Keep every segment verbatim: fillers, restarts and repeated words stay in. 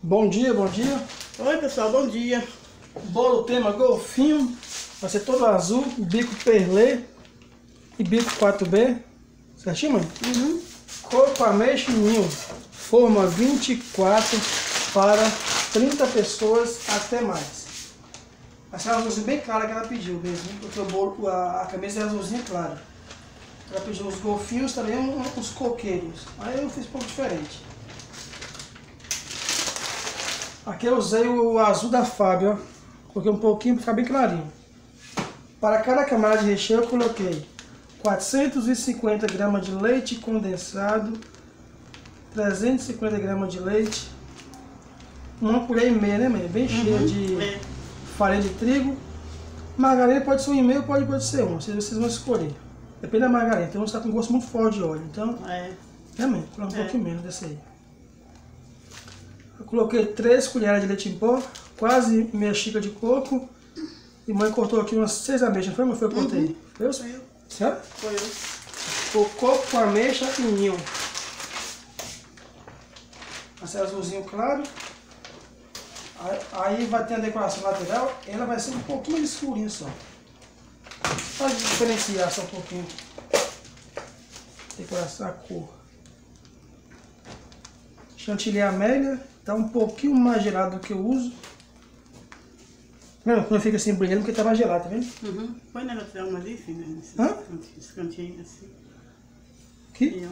Bom dia, bom dia. Oi pessoal, bom dia. Bolo tema golfinho, vai ser todo azul, bico perlê e bico quatro B. Certinho, mãe? Uhum. Corpo ameixa e ninho, forma vinte e quatro para trinta pessoas até mais. Essa é a azulzinha bem clara que ela pediu mesmo, porque o bolo, a, a camisa é azulzinha clara. Ela pediu os golfinhos também, uns coqueiros. Aí eu fiz um pouco diferente. Aqui eu usei o azul da Fábio, ó. Coloquei um pouquinho para ficar bem clarinho. Para cada camada de recheio eu coloquei quatrocentos e cinquenta gramas de leite condensado, trezentos e cinquenta gramas de leite, uma colher e meia, né, mãe? Bem cheia Uhum. de É. farinha de trigo. Margarina pode ser um e meio, pode, pode ser um, vocês vão escolher. Depende da margarina, tem uns que tá com gosto muito forte de óleo, então, É. né, mãe? Coloca um É. pouquinho menos desse aí. Eu coloquei três colheres de leite em pó, quase meia xícara de coco. E mãe cortou aqui umas seis ameixas, não foi, mãe? Foi eu que cortei? Uhum. Foi eu? Foi eu. Certo? Foi eu. O coco com ameixa e ninho. Esse azulzinho claro. Aí, aí vai ter a decoração lateral, ela vai ser um pouquinho mais escurinha só. Só diferenciar só um pouquinho. Decoração, a cor. Chantilly amélia, tá um pouquinho mais gelado do que eu uso. Não, quando fica assim brilhando porque tá mais gelado, tá vendo? Uhum. Põe na lateral mais ali, filha. Nesse Hã? cantinho, esse cantinho assim. Aqui. E,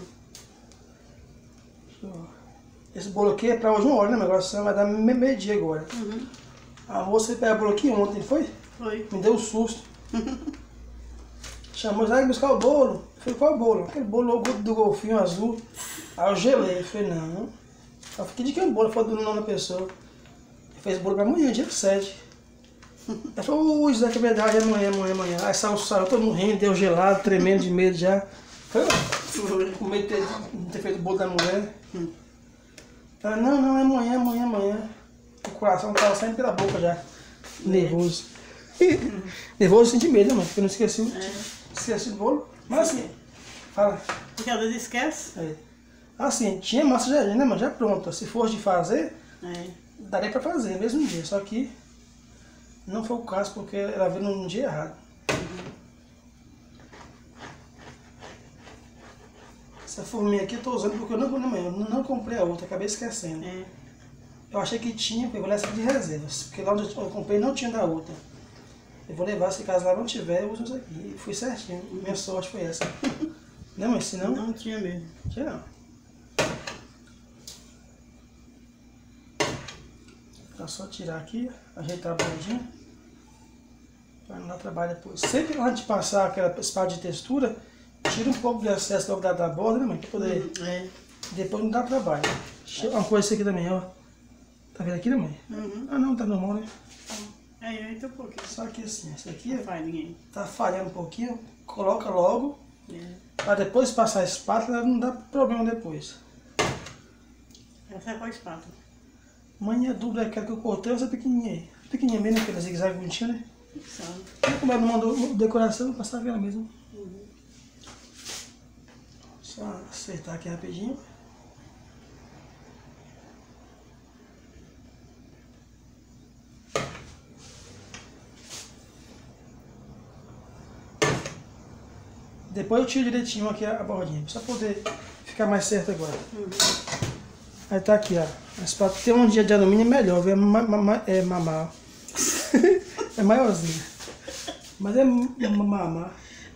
ó. Esse bolo aqui é pra hoje uma hora, né? Mas agora só vai dar me- meio dia agora. Uhum. A moça pegou o bolo aqui ontem, foi? Foi. Me deu um susto. Chamou, vai buscar o bolo. Eu falei, qual bolo? Aquele bolo do golfinho azul. Aí eu gelei. Eu falei, não. Eu fiquei de que é um bolo? Foi do nome da pessoa. Ele fez bolo pra amanhã, dia sete. Ela falou, ui, Zé, que é verdade, é amanhã, amanhã, amanhã. Aí saiu, saiu todo morrendo, deu gelado, tremendo de medo já. Foi, Foi. com medo de ter, de ter feito o bolo da mulher. Hum. Ela, não, não, é amanhã, amanhã, amanhã. O coração tava saindo pela boca já. Nervoso. Nervoso, senti medo, né, mano? Porque eu não esqueci, o- É. esqueci do bolo. Mas assim, fala. Porque às vezes esquece. É. Assim, tinha massa já, né, mano? Já pronta. Se fosse de fazer, É. daria pra fazer no mesmo dia. Só que não foi o caso porque ela veio num dia errado. Essa forminha aqui eu tô usando porque eu não, não, eu não comprei a outra, acabei esquecendo. É. Eu achei que tinha, eu vou levar essa de reservas, porque lá onde eu comprei não tinha da outra. Eu vou levar, se caso lá não tiver, eu uso isso aqui. E fui certinho, minha sorte foi essa. Não, mas se não, Não tinha mesmo. tinha não. É só tirar aqui, ajeitar a bordinha, para não dar trabalho depois. Sempre antes de passar aquela espada de textura, tira um pouco de excesso logo da, da borda, né, mãe? Para poder, É. depois não dá trabalho. Uma coisa isso aqui também, ó. Tá vendo aqui, né, mãe? Uhum. Ah não, tá normal, né? É, aí tem um pouquinho. Só que assim, esse aqui Não faz ninguém. tá falhando um pouquinho, coloca logo, É. para depois passar a espátula, não dá problema depois. Essa é com a espátula. Mãe, é dupla, aquela que eu cortei, essa pequenininha aí. Pequenininha mesmo, aquele zigue-zague bonitinho, né? Sabe? E como ela não mandou decoração, eu vou passar aquela mesmo. Uhum. Só acertar aqui rapidinho. Depois eu tiro direitinho aqui a bordinha, só poder ficar mais certo agora. Uhum. Aí tá aqui, ó. Mas pra ter um dia de alumínio é melhor, viu? É, ma ma é mamar. É maiorzinho. Mas é mamar.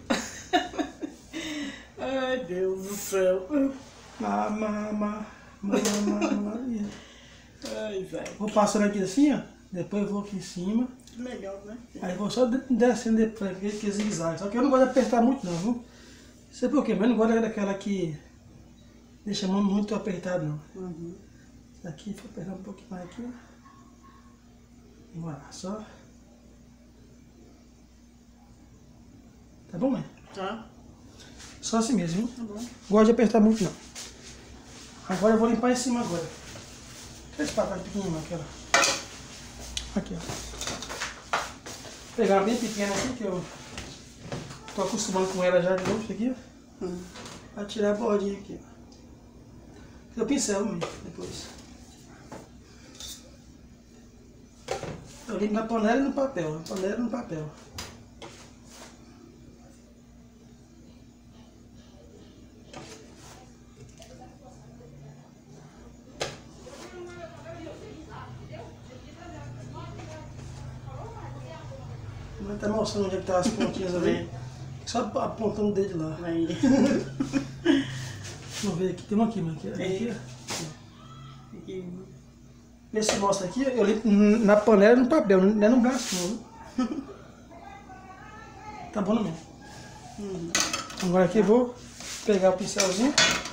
Ai, Deus do céu. Mamar, mamar, mamar. Ai, velho. Vou passando aqui assim, ó. Depois eu vou aqui em cima. Legal, né? Aí vou só de- descendo depois, aquele que zigue-zague. Só que eu não gosto de apertar muito não, viu? Não sei por quê, mas eu não gosto daquela que deixa a mão muito apertada não. Uhum. Essa aqui, vou apertar um pouquinho mais aqui. Vamos lá, só. Tá bom, mãe? Tá? Só assim mesmo, viu? Tá bom. Gosto de apertar muito não. Agora eu vou limpar em cima agora. Aquela espátula pequenininha, aquela. Aqui, ó. Vou pegar uma bem pequena aqui, que eu tô acostumando com ela já de novo, isso aqui, ó. Hum. Pra tirar a bordinha aqui, ó. Eu pincel, mãe, depois. Eu limpo na panela e no papel, na panela e no papel. Mas tá mostrando onde é que tá as pontinhas ali. Só apontando o dedo lá. Aí. Vamos ver aqui, tem uma aqui, mano. Aqui, aqui. Aqui. Vê se mostra aqui, eu limpo na panela e no papel, não é no braço não. Tá bom mesmo. Uhum. Agora aqui eu vou pegar o pincelzinho.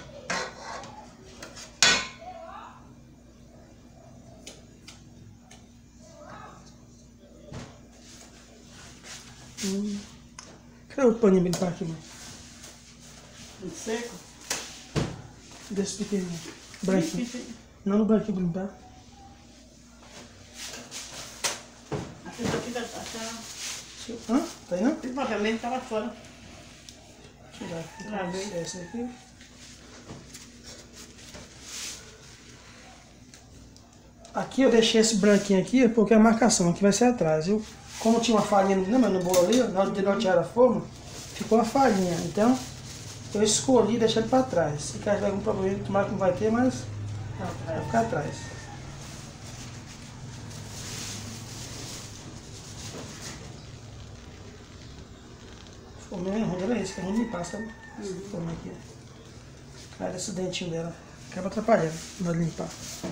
Hum. Cadê o paninho pra limpar aqui, mãe? Muito seco? Desse pequenininho. Branquinho. Não no branquinho pra limpar. Aqui daqui da tá. Hã? Tá aí não? Esse papel mesmo tava fora. Tirar aqui. Lá vem. Essa aqui. Aqui eu deixei esse branquinho aqui porque a marcação aqui vai ser atrás, viu? Como tinha uma farinha no, no bolo ali, na hora de não tirar a forma, ficou uma farinha. Então eu escolhi deixar ele para trás. Se caso tiver algum problema, tomara que não vai ter, mas vai ficar atrás. O meu é ruim, era esse, que é ruim de limpar, sabe? Uhum. Como é que é? Cara, esse dentinho dela acaba atrapalhando na hora de limpar.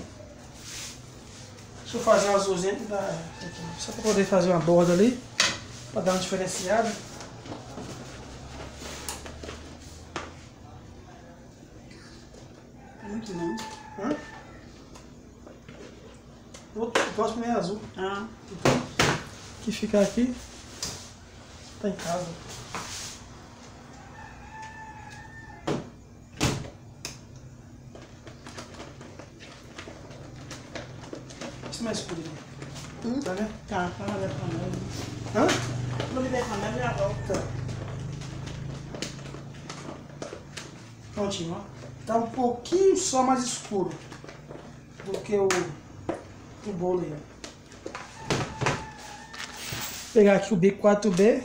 Deixa eu fazer um azulzinho da... só para poder fazer uma borda ali, para dar uma diferenciada. Tá muito bom. Hã? O próximo é azul. Ah. Que ficar aqui, tá em casa. Isso é mais escuro. Hum? Tá vendo? Tá, fala da panela. Hã? Não me der panela, já volto. Tá. Prontinho, ó. Tá um pouquinho só mais escuro do que o, o bolo aí, ó. Vou pegar aqui o bico quatro B.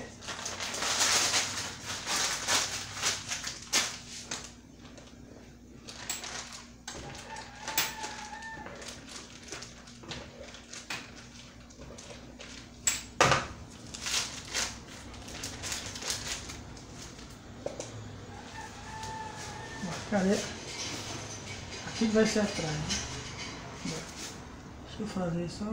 Cadê? Aqui vai ser atrás, né? Deixa eu fazer só.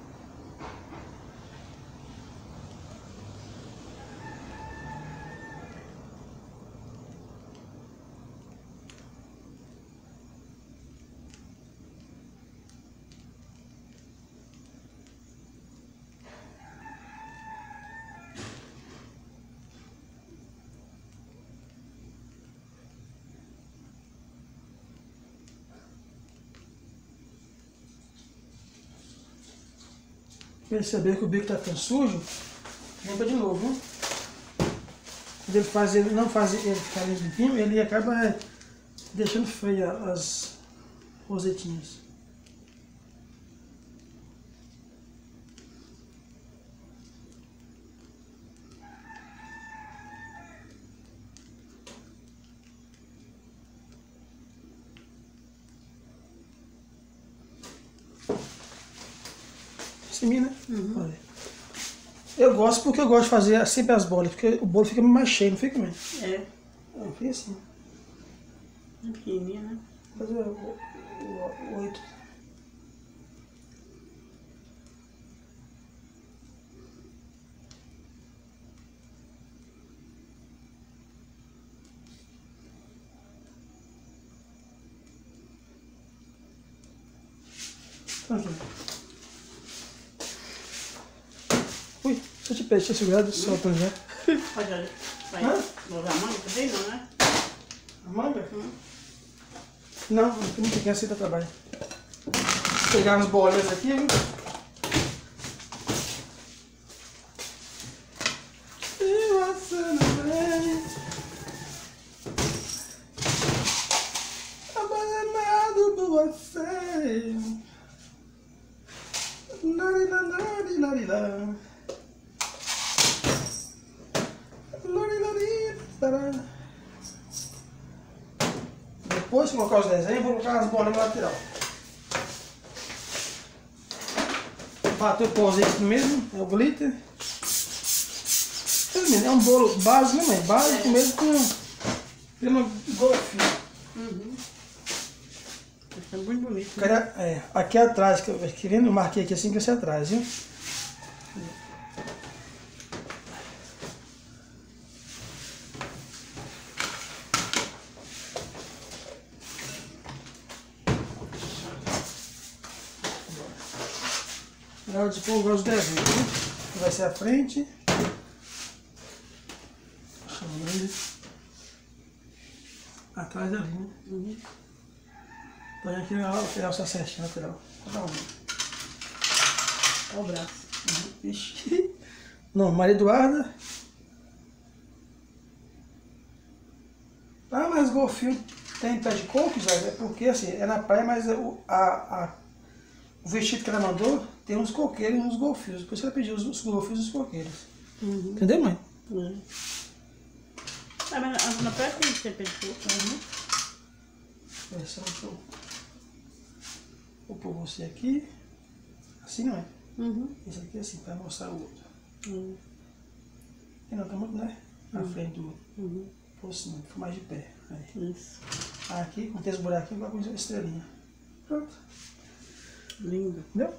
Perceber que o bico está ficando sujo, limpa de novo, viu? Quando ele faz, ele não faz ele ficar limpinho, ele acaba é, deixando feia as rosetinhas. Né? Uhum. Olha. Eu gosto porque eu gosto de fazer sempre as bolas, porque o bolo fica mais cheio, não fica mesmo? É. Não, fica assim. É pequenininha, né? Fazer o, o, o, o oito. Aqui. Ui, deixa eu te pegar, deixa eu segurar, hum. soltando já. Pode olhar. Vai. Vou usar a manga também, não, né? A manga? Hum. Não, não tem que aceitar trabalho. Vou pegar umas bolinhas aqui, viu? E você não vem abandonado por você. Nari, nari, nari, Larilari, larilari. Depois de colocar os desenhos, vou colocar as bolinhas na lateral. Bater o pauzinho aqui mesmo, é o glitter. É um bolo básico, né? Básico é. Mesmo com pelo golfinho. Uhum. Tá muito bonito. Né? Cara, é, aqui atrás, que eu querendo, eu marquei aqui assim que vai ser atrás, viu? Agora de pôr os desenhos, viu? Vai ser a frente. Atrás ali, né? Uhum. Põe aqui na lateral, essa certinha, lateral. Cada um. Olha o braço. Uhum. Ixi. Não, Maria Eduarda. Ah, mas golfinho tem pé de coco, Zé? É porque assim, é na praia, mas o, a, a, o vestido que ela mandou tem uns coqueiros e uns golfinhos. Por isso ela pediu os, os golfinhos e os coqueiros. Uhum. Entendeu, mãe? Uhum. Ah, mas na praia tem que ter pé de coco, né? É só eu vou pôr você aqui. Assim, não é? Uhum. Esse aqui é assim, para mostrar o outro. Uhum. E não, tá muito, né? Na Uhum. frente do outro. Uhum. Pô, assim, ficou mais de pé. Aí. Isso. Aqui, com esse buraquinho, vai com a estrelinha. Pronto. Lindo. Entendeu?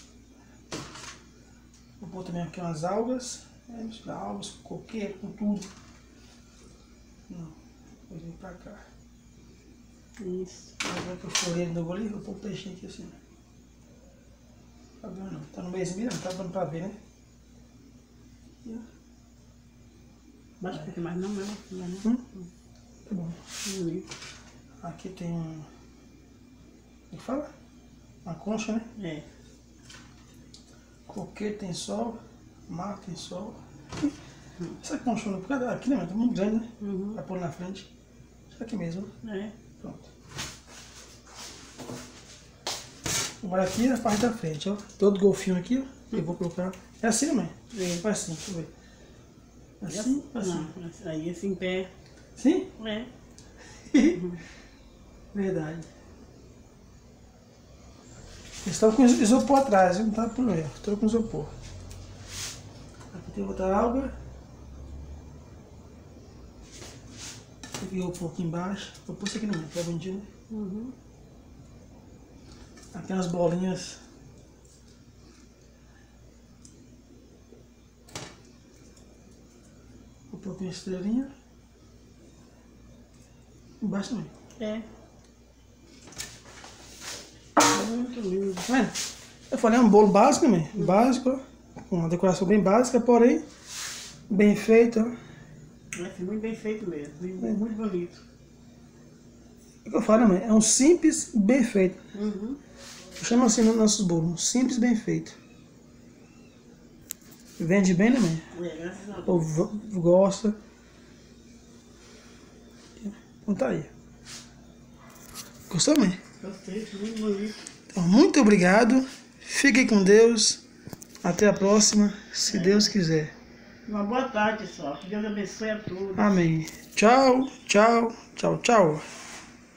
Vou pôr também aqui umas algas. É, misturar algas, com coqueiro, com tudo. Não, vou vir pra cá. Isso. Agora que eu folhei no goleiro, vou pôr o peixinho aqui assim. Tá vendo não? Tá no meio mesmo, tá dando pra ver, né? Aqui, ó. Baixa um pouquinho mais, não, mas não. Hum? Tá bom. Bonito. Aqui tem um. Como que fala? Uma concha, né? É. Coqueiro tem sol, mar tem sol. Essa concha não fica aqui, né? Mas tá muito grande, né? Uhum. Vai pôr na frente. Isso aqui mesmo. É. Pronto. Agora aqui é a parte da frente, ó. Todo golfinho aqui, ó. Eu vou colocar. É assim, mãe? É. Vai assim, deixa eu ver. Assim, assim. Não, aí assim em pé. Sim? É. Uhum. Verdade. Eles estão com isopor atrás, não tá por erro. Estou com isopor. Aqui tem outra alga. Aqui eu vou aqui embaixo. Vou pôr isso aqui no meio, que é bonitinho, né? Uhum. Aqui umas bolinhas. Vou pôr aqui uma estrelinha. Embaixo também. É. Muito lindo. Tá vendo? Eu falei, é um bolo básico, né? Uhum. Básico, ó. Com uma decoração bem básica, porém bem feita. É muito bem feito mesmo. É. Muito bonito. É o que eu falo, mãe? É um simples bem feito. Uhum. Eu chamo assim nos nossos bolos, um simples bem feito. Vende bem, né, mãe? É, graças a Deus. O povo gosta. Então tá aí. Gostou, mãe? Gostei, muito bonito. Então, muito obrigado. Fiquem com Deus. Até a próxima, se é. Deus quiser. Uma boa tarde, só. Que Deus abençoe a todos. Amém. Tchau, tchau, tchau, tchau.